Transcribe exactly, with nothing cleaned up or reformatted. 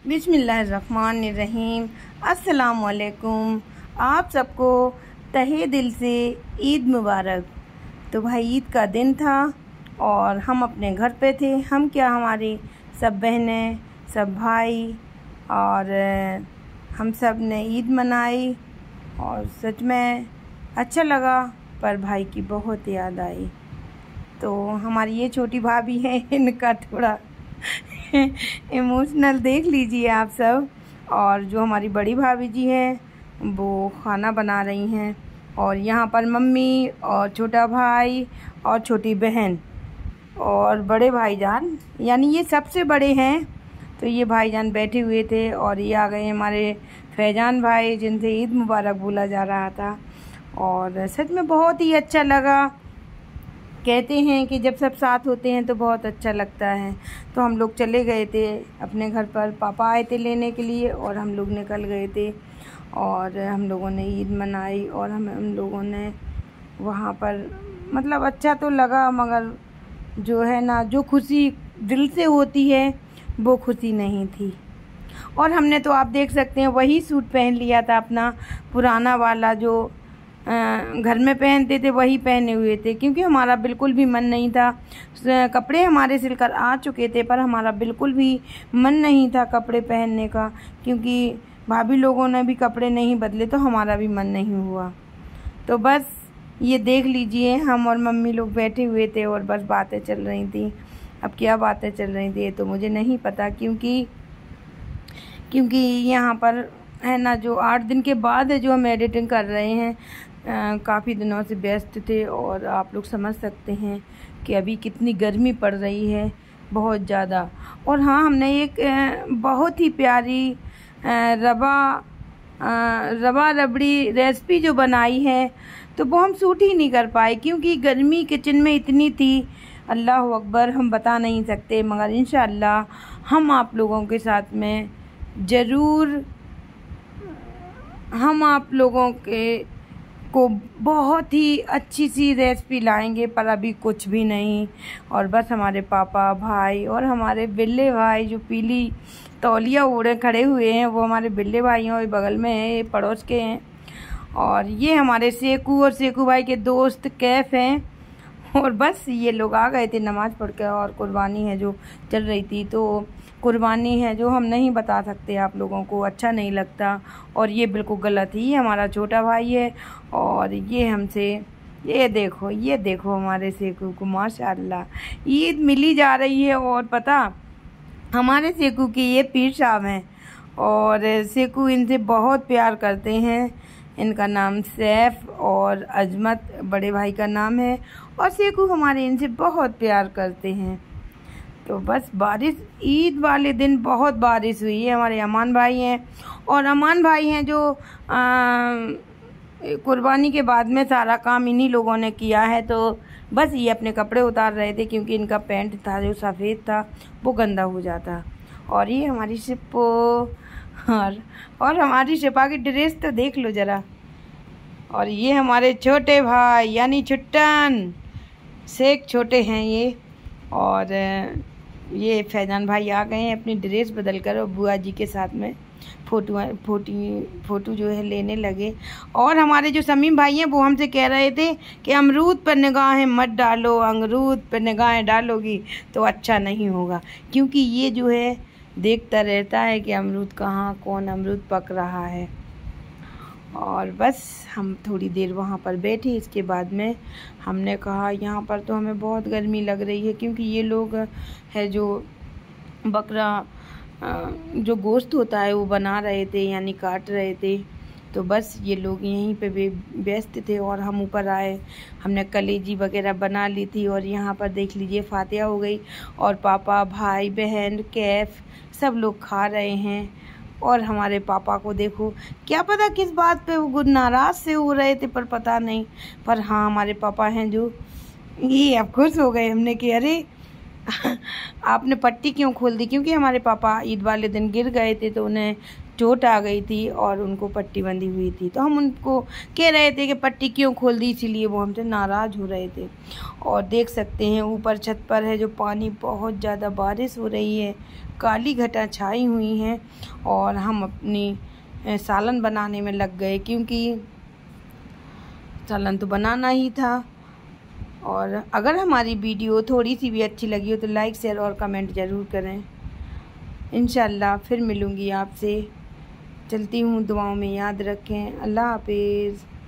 बिस्मिल्लाहिर्रहमानिर्रहीम। अस्सलाम वालेकुम। आप सबको तहे दिल से ईद मुबारक। तो भाई ईद का दिन था और हम अपने घर पे थे। हम क्या, हमारी सब बहनें, सब भाई और हम सब ने ईद मनाई और सच में अच्छा लगा, पर भाई की बहुत याद आई। तो हमारी ये छोटी भाभी है, इनका थोड़ा इमोशनल देख लीजिए आप सब। और जो हमारी बड़ी भाभी जी हैं वो खाना बना रही हैं, और यहाँ पर मम्मी और छोटा भाई और छोटी बहन और बड़े भाईजान, यानी ये सबसे बड़े हैं। तो ये भाईजान बैठे हुए थे और ये आ गए हमारे फैजान भाई, जिनसे ईद मुबारक बोला जा रहा था। और सच में बहुत ही अच्छा लगा। कहते हैं कि जब सब साथ होते हैं तो बहुत अच्छा लगता है। तो हम लोग चले गए थे अपने घर पर, पापा आए थे लेने के लिए और हम लोग निकल गए थे और हम लोगों ने ईद मनाई। और हम हम लोगों ने वहाँ पर मतलब अच्छा तो लगा, मगर जो है ना, जो खुशी दिल से होती है वो खुशी नहीं थी। और हमने तो आप देख सकते हैं वही सूट पहन लिया था, अपना पुराना वाला जो घर में पहनते थे वही पहने हुए थे, क्योंकि हमारा बिल्कुल भी मन नहीं था। कपड़े हमारे सिलकर आ चुके थे पर हमारा बिल्कुल भी मन नहीं था कपड़े पहनने का, क्योंकि भाभी लोगों ने भी कपड़े नहीं बदले तो हमारा भी मन नहीं हुआ। तो बस ये देख लीजिए, हम और मम्मी लोग बैठे हुए थे और बस बातें चल रही थी। अब क्या बातें चल रही थी तो मुझे नहीं पता, क्योंकि क्योंकि यहाँ पर है ना, जो आठ दिन के बाद है जो हम एडिटिंग कर रहे हैं, काफ़ी दिनों से व्यस्त थे। और आप लोग समझ सकते हैं कि अभी कितनी गर्मी पड़ रही है, बहुत ज़्यादा। और हाँ, हमने एक बहुत ही प्यारी रवा रवा रबड़ी रेसिपी जो बनाई है, तो वो हम शूट ही नहीं कर पाए क्योंकि गर्मी किचन में इतनी थी, अल्लाह अकबर, हम बता नहीं सकते। मगर इंशाअल्लाह हम आप लोगों के साथ में ज़रूर हम आप लोगों के को बहुत ही अच्छी सी रेसिपी लाएंगे, पर अभी कुछ भी नहीं। और बस हमारे पापा, भाई और हमारे बिल्ले भाई जो पीली तौलिया ओढ़े खड़े हुए हैं, वो हमारे बिल्ले भाई हैं और बगल में हैं, ये पड़ोस के हैं। और ये हमारे सेकू और सेकू भाई के दोस्त कैफ हैं। और बस ये लोग आ गए थे नमाज़ पढ़ के, और कुर्बानी है जो चल रही थी, तो कुर्बानी है जो हम नहीं बता सकते आप लोगों को, अच्छा नहीं लगता और ये बिल्कुल गलत ही। ये हमारा छोटा भाई है और ये हमसे, ये देखो ये देखो हमारे सेकू को माशाअल्लाह ईद मिली जा रही है। और पता, हमारे सेकू के ये पीर साहब हैं और सेकू इनसे बहुत प्यार करते हैं। इनका नाम सैफ और अजमत बड़े भाई का नाम है, और सेकू हमारे इनसे बहुत प्यार करते हैं। तो बस बारिश, ईद वाले दिन बहुत बारिश हुई है। हमारे अमान भाई हैं और अमान भाई हैं जो कुर्बानी के बाद में सारा काम इन्हीं लोगों ने किया है। तो बस ये अपने कपड़े उतार रहे थे क्योंकि इनका पैंट था जो सफ़ेद था वो गंदा हो जाता। और ये हमारी शिप्पो और, और हमारी शिपा की ड्रेस तो देख लो ज़रा। और ये हमारे छोटे भाई यानी छुट्टन शेख छोटे हैं ये। और ये फैजान भाई आ गए हैं अपनी ड्रेस बदल कर, और बुआ जी के साथ में फ़ोटो फोटी फ़ोटो जो है लेने लगे। और हमारे जो समीम भाई हैं वो हमसे कह रहे थे कि अमरूद पर निगाहें मत डालो, अमरूद पर निगाहें डालोगी तो अच्छा नहीं होगा, क्योंकि ये जो है देखता रहता है कि अमरूद कहाँ कौन अमरूद पक रहा है। और बस हम थोड़ी देर वहाँ पर बैठे। इसके बाद में हमने कहा यहाँ पर तो हमें बहुत गर्मी लग रही है, क्योंकि ये लोग है जो बकरा जो गोश्त होता है वो बना रहे थे, यानी काट रहे थे। तो बस ये लोग यहीं पे व्यस्त थे और हम ऊपर आए, हमने कलेजी वगैरह बना ली थी। और यहाँ पर देख लीजिए फातिहा हो गई और पापा, भाई, बहन, कैफ सब लोग खा रहे हैं। और हमारे पापा को देखो, क्या पता किस बात पे वो नाराज़ से हो रहे थे, पर पता नहीं। पर हाँ, हमारे पापा हैं जो ये अब खुश हो गए। हमने कि अरे आपने पट्टी क्यों खोल दी, क्योंकि हमारे पापा ईद वाले दिन गिर गए थे तो उन्हें चोट आ गई थी और उनको पट्टी बंधी हुई थी। तो हम उनको कह रहे थे कि पट्टी क्यों खोल दी, इसीलिए वो हमसे नाराज़ हो रहे थे। और देख सकते हैं ऊपर छत पर है जो पानी, बहुत ज़्यादा बारिश हो रही है, काली घटा छाई हुई हैं। और हम अपनी सालन बनाने में लग गए, क्योंकि सालन तो बनाना ही था। और अगर हमारी वीडियो थोड़ी सी भी अच्छी लगी हो तो लाइक, शेयर और कमेंट ज़रूर करें। इंशाल्लाह फिर मिलूँगी आपसे। चलती हूँ, दुआओं में याद रखें। अल्लाह हाफिज़।